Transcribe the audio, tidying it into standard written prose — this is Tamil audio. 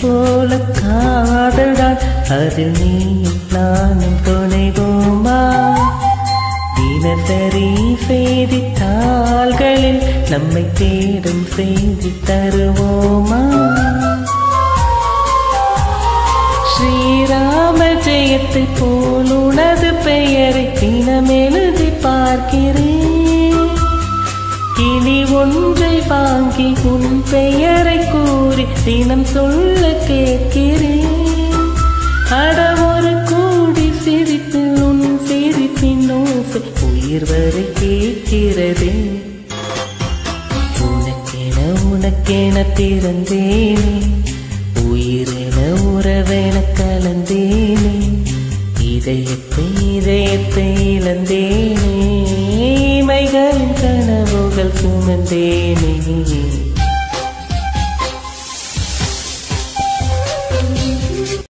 போல காதல்தான் அதில் நீயும் நானும் துணைவோமா தினசரி செய்தித்தாள்களில் நம்மை தேடும் செய்தி தருவோமா ஸ்ரீராம ஜெயத்தை போல் உனது பெயரை தினம் எழுதி பார்க்கிறேன் கிளி ஒன்றை வாங்கி உன் பெயரை கூறி தினம் சொல்ல கேட்கிறேன் அட ஒரு கூடி சிரித்து உன் சிரிப்பின் ஓசை உயிர் வரை கேட்கிறதே உனக்கென பிறந்தேனே உயிரென உறவென கலந்தேனே இதயத்தை இழந்தேனே மைகளின் கனவுகள் சுமந்தேனே